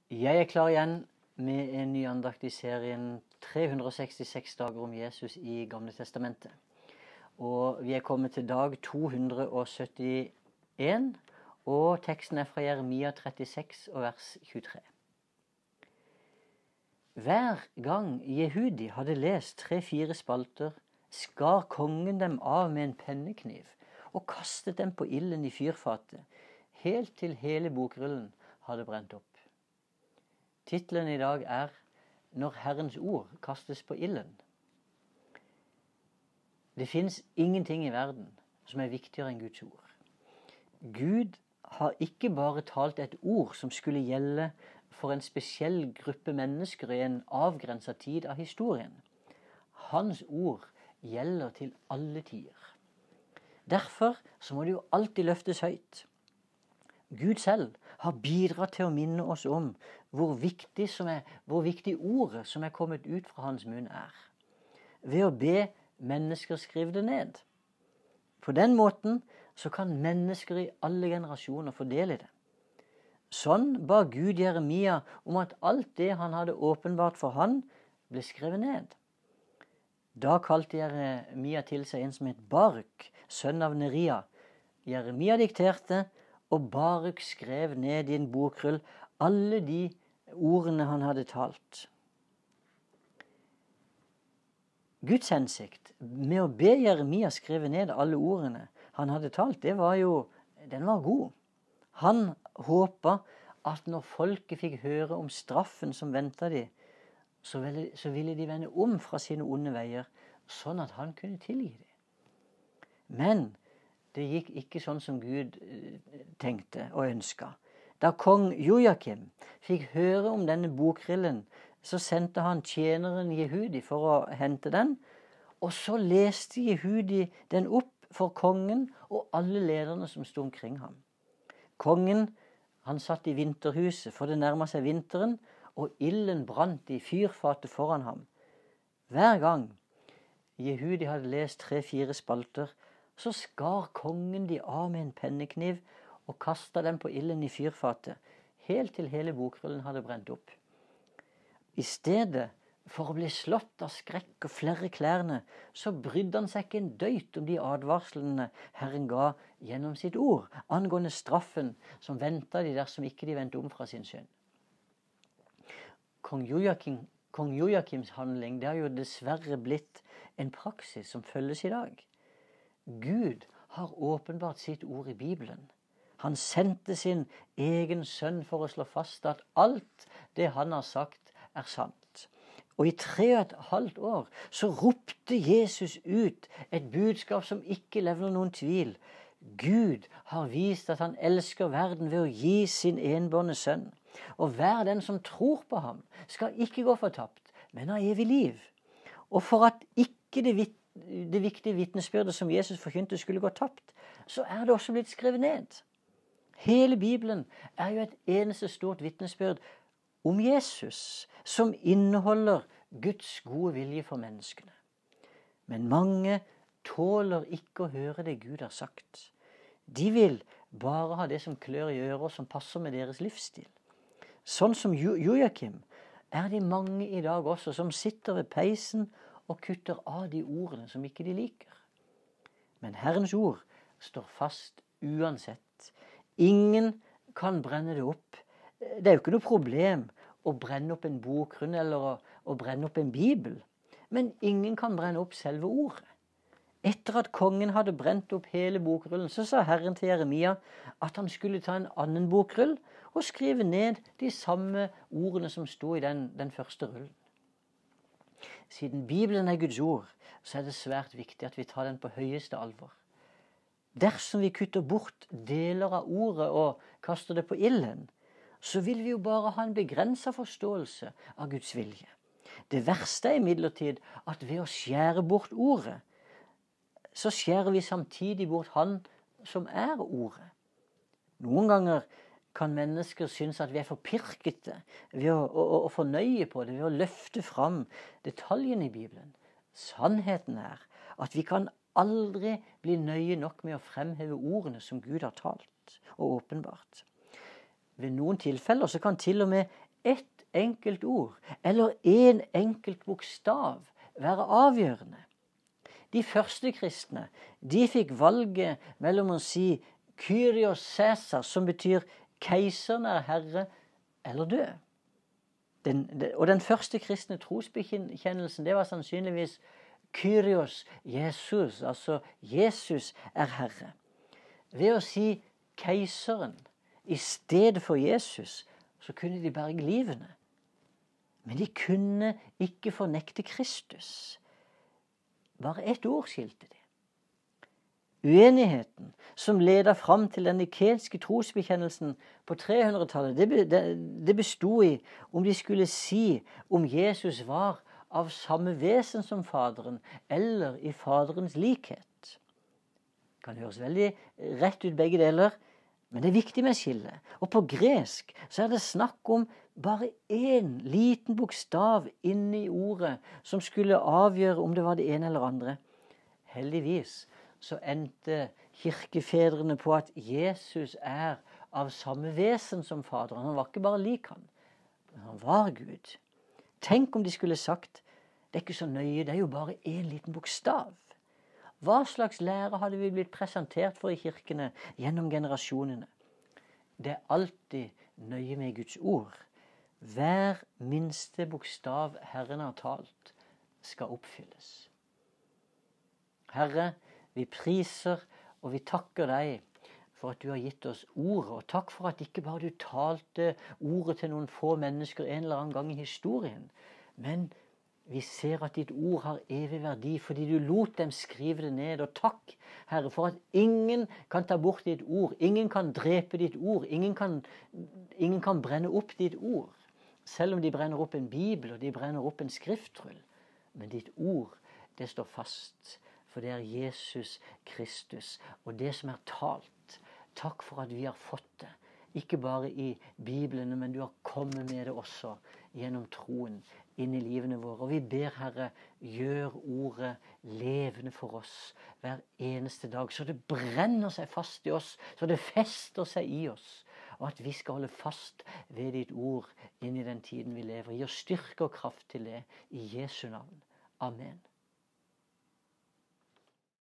Jeg er klar igjen med en ny andakt i serien 366 dager om Jesus i Gamle Testamentet. Og vi er kommet til dag 271, og teksten er fra Jeremia 36 og vers 23. Hver gang Jehudi hadde lest 3-4 spalter, skar kongen dem av med en pennekniv og kastet dem på ilden i fyrfatet, helt til hele bokrullen hadde brent opp. Titlen i dag er «Når Herrens ord kastes på ilden». Det finnes ingenting i verden som er viktigere enn Guds ord. Gud har ikke bare talt et ord som skulle gjelde for en spesiell gruppe mennesker i en avgrenset tid av historien. Hans ord gjelder til alle tider. Derfor så må det jo alltid løftes høyt. Gud selv har bidratt til å minne oss om hvor viktig ordet som er kommet ut fra hans munn er. Ved å be mennesker skrive det ned. På den måten så kan mennesker i alle generasjoner få del i det. Sånn ba Gud Jeremia om at alt det han hadde åpenbart for han, ble skrevet ned. Da kalte Jeremia til seg en som het Baruk, sønn av Neria. Jeremia dikterte, og Baruk skrev ned i en bokrull alle de ordene han hadde talt. Guds hensikt med å be Jeremia skrive ned alle ordene han hadde talt, den var god. Han håpet at når folket fikk høre om straffen som ventet de, så ville de vende om fra sine onde veier, sånn at han kunne tilgi dem. Men det gikk ikke sånn som Gud tenkte og ønsket. Da kong Jojakim fikk høre om denne bokrillen, så sendte han tjeneren Jehudi for å hente den, og så leste Jehudi den opp for kongen og alle lederne som stod omkring ham. Kongen, han satt i vinterhuset, for det nærmet seg vinteren, og ilden brant i fyrfatet foran ham. Hver gang Jehudi hadde lest 3-4 spalter, så skar kongen de av med en pennekniv og kastet dem på ilden i fyrfatet, helt til hele bokrullen hadde brent opp. I stedet for å bli slått av skrekk og flere klærne, så brydde han seg ikke en døyt om de advarslene Herren ga gjennom sitt ord, angående straffen som ventet de dersom ikke de vendte om fra sin synd. Kong Jojakims handling, det har jo dessverre blitt en praksis som følges i dag. Gud har åpenbart sitt ord i Bibelen. Han sendte sin egen sønn for å slå fast at alt det han har sagt er sant. Og i 3,5 år så ropte Jesus ut et budskap som ikke levner noen tvil. Gud har vist at han elsker verden ved å gi sin enbårne sønn. Og hver den som tror på ham skal ikke gå fortapt, men ha evig liv. Og for at ikke det viktige vitnesbyrdet som Jesus forkynte skulle gå tapt, så er det også blitt skrevet ned. Hele Bibelen er jo et eneste stort vitnesbyrd om Jesus, som inneholder Guds gode vilje for menneskene. Men mange tåler ikke å høre det Gud har sagt. De vil bare ha det som klør i øret, som passer med deres livsstil. Sånn som Jojakim er det mange i dag også som sitter ved peisen og kutter av de ordene som ikke de liker. Men Herrens ord står fast uansett. Ingen kan brenne det opp. Det er jo ikke noe problem å brenne opp en bokrull eller å brenne opp en bibel. Men ingen kan brenne opp selve ordet. Etter at kongen hadde brent opp hele bokrullen, så sa Herren til Jeremia at han skulle ta en annen bokrull og skrive ned de samme ordene som stod i den første rullen. Siden Bibelen er Guds ord, så er det svært viktig at vi tar den på høyeste alvor. Dersom vi kutter bort deler av ordet og kaster det på ilden, så vil vi jo bare ha en begrenset forståelse av Guds vilje. Det verste er imidlertid at ved å skjære bort ordet, så skjærer vi samtidig bort han som er ordet. Noen ganger kan mennesker synes at vi er forpirkete ved å fornøye på det, ved å løfte fram detaljene i Bibelen. Sannheten er at vi kan aldri bli nøye nok med å fremheve ordene som Gud har talt og åpenbart. Ved noen tilfeller så kan til og med ett enkelt ord eller en enkelt bokstav være avgjørende. De første kristne, de fikk valget mellom å si Kyrios Caesar, som betyr keiseren er herre, eller dø. Og den første kristne trosbekjennelsen, det var sannsynligvis Kyrios Jesus, altså Jesus er herre. Ved å si keiseren i stedet for Jesus, så kunne de berge livene. Men de kunne ikke fornekte Kristus. Bare ett ord skilte de. Uenigheten som leder fram til den nikenske trosbekjennelsen på 300-tallet, det bestod i om de skulle si om Jesus var av samme vesen som Faderen, eller i Faderens likhet. Det kan høres veldig rett ut begge deler, men det er viktig med skille. Og på gresk så er det snakk om bare en liten bokstav inne i ordet som skulle avgjøre om det var det ene eller andre. Heldigvis så endte kirkefedrene på at Jesus er av samme vesen som Faderen. Han var ikke bare lik han, men han var Gud. Tenk om de skulle sagt, det er ikke så nøye, det er jo bare en liten bokstav. Hva slags lære hadde vi blitt presentert for i kirkene gjennom generasjonene? Det er alltid nøye med Guds ord. Hver minste bokstav Herren har talt skal oppfylles. Herre, vi priser og vi takker deg for at du har gitt oss ordet, og takk for at ikke bare du talte ordet til noen få mennesker en eller annen gang i historien, men vi ser at ditt ord har evig verdi fordi du lot dem skrive det ned. Og takk, Herre, for at ingen kan ta bort ditt ord. Ingen kan drepe ditt ord. Ingen kan brenne opp ditt ord. Selv om de brenner opp en bibel og de brenner opp en skriftrull. Men ditt ord, det står fast. For det er Jesus Kristus. Og det som er talt. Takk for at vi har fått det. Ikke bare i Bibelen, men du har kommet med det også gjennom troen inn i livene våre. Og vi ber, Herre, gjør ordet levende for oss hver eneste dag, så det brenner seg fast i oss, så det fester seg i oss, og at vi skal holde fast ved ditt ord inn i den tiden vi lever. Gi oss styrke og kraft til det, i Jesu navn. Amen.